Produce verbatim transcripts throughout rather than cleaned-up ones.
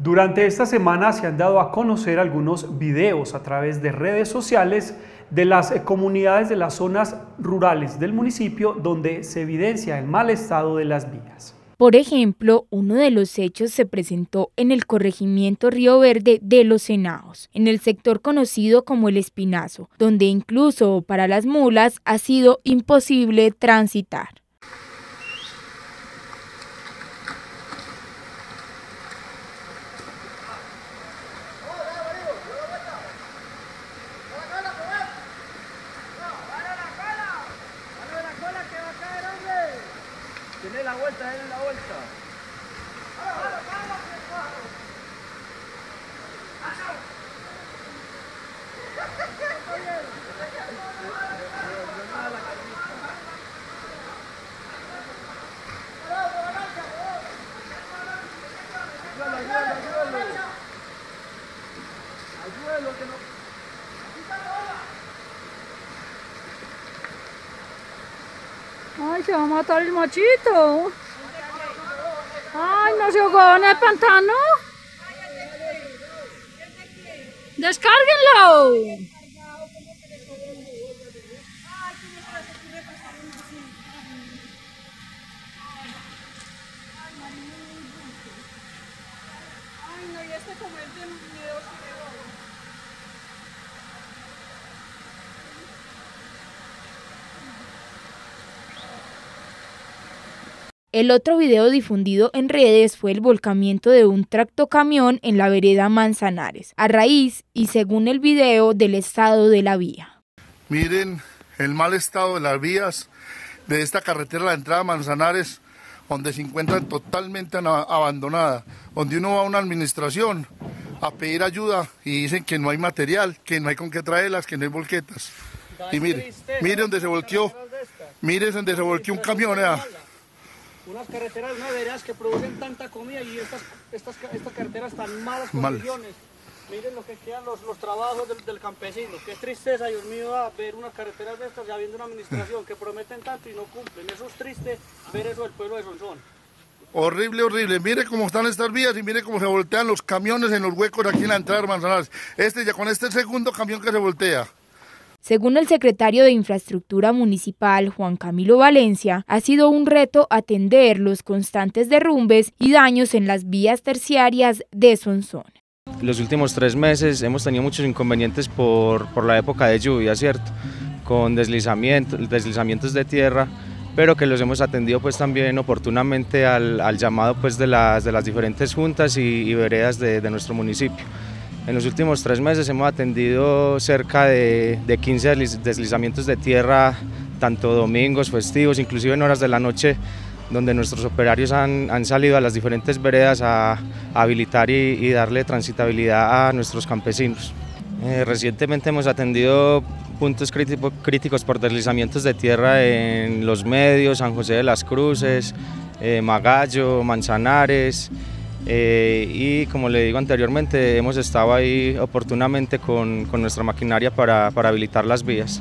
Durante esta semana se han dado a conocer algunos videos a través de redes sociales de las comunidades de las zonas rurales del municipio donde se evidencia el mal estado de las vías. Por ejemplo, uno de los hechos se presentó en el corregimiento Río Verde de Los Henados, en el sector conocido como El Espinazo, donde incluso para las mulas ha sido imposible transitar. Tiene la vuelta, tiene la vuelta. Ayúdalo, que no. Ay, se va a matar el machito. Ay, no se ahogó en el pantano. Descárguenlo. Ay, no, y este comente en videos. El otro video difundido en redes fue el volcamiento de un tractocamión en la vereda Manzanares, a raíz y según el video del estado de la vía. Miren el mal estado de las vías de esta carretera, la entrada a Manzanares, donde se encuentran totalmente abandonada, donde uno va a una administración a pedir ayuda y dicen que no hay material, que no hay con qué traerlas, que no hay volquetas. Y mire, mire donde se volteó, mire donde se volteó un camión, ¿eh? Unas carreteras, unas veredas que producen tanta comida y estas, estas, estas carreteras están malas condiciones. Miren lo que quedan los, los trabajos del, del campesino. Qué tristeza, Dios mío, ver unas carreteras de estas ya viendo una administración que prometen tanto y no cumplen. Eso es triste ver eso del pueblo de Sonsón. Horrible, horrible. Mire cómo están estas vías y mire cómo se voltean los camiones en los huecos aquí en la entrada de Manzanares. Este ya con este segundo camión que se voltea. Según el secretario de Infraestructura Municipal, Juan Camilo Valencia, ha sido un reto atender los constantes derrumbes y daños en las vías terciarias de Sonsón. Los últimos tres meses hemos tenido muchos inconvenientes por, por la época de lluvia, ¿cierto? Con deslizamientos, deslizamientos de tierra, pero que los hemos atendido pues también oportunamente al, al llamado pues de las, de las diferentes juntas y, y veredas de, de nuestro municipio. En los últimos tres meses hemos atendido cerca de, de quince deslizamientos de tierra, tanto domingos, festivos, inclusive en horas de la noche, donde nuestros operarios han, han salido a las diferentes veredas a, a habilitar y, y darle transitabilidad a nuestros campesinos. Eh, recientemente hemos atendido puntos crítico, críticos por deslizamientos de tierra en Los Medios, San José de las Cruces, eh, Magallo, Manzanares. Eh, y como le digo anteriormente, hemos estado ahí oportunamente con, con nuestra maquinaria para, para habilitar las vías.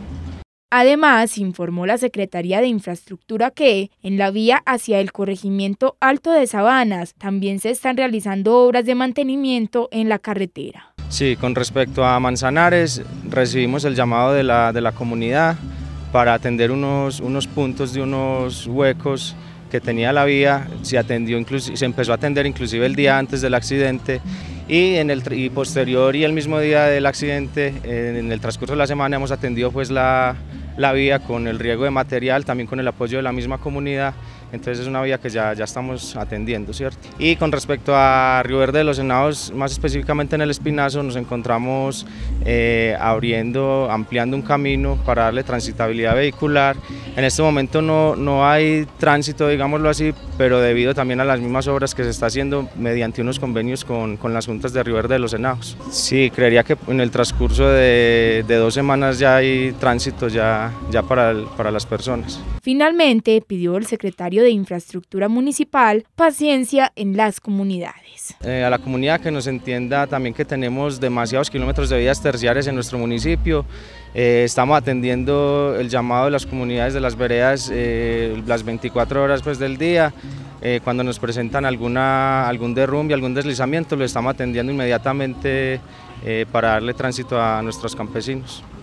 Además, informó la Secretaría de Infraestructura que, en la vía hacia el corregimiento Alto de Sabanas, también se están realizando obras de mantenimiento en la carretera. Sí, con respecto a Manzanares, recibimos el llamado de la, de la comunidad para atender unos, unos puntos de unos huecos que tenía la vía. Se atendió, se empezó a atender inclusive el día antes del accidente y, en el, y posterior y el mismo día del accidente, en el transcurso de la semana hemos atendido pues la, la vía con el riego de material, también con el apoyo de la misma comunidad. Entonces es una vía que ya, ya estamos atendiendo, ¿cierto? Y con respecto a Río Verde de Los Henados, más específicamente en El Espinazo, nos encontramos eh, abriendo, ampliando un camino para darle transitabilidad vehicular. En este momento no, no hay tránsito, digámoslo así, pero debido también a las mismas obras que se está haciendo mediante unos convenios con, con las juntas de Río Verde de Los Henados. Sí, creería que en el transcurso de, de dos semanas ya hay tránsito ya, ya para, el, para las personas. Finalmente, pidió el secretario de Infraestructura Municipal paciencia en las comunidades. Eh, a la comunidad que nos entienda también que tenemos demasiados kilómetros de vías terciarias en nuestro municipio. Eh, estamos atendiendo el llamado de las comunidades de las veredas eh, las veinticuatro horas pues, del día. Eh, cuando nos presentan alguna, algún derrumbe, algún deslizamiento, lo estamos atendiendo inmediatamente eh, para darle tránsito a nuestros campesinos.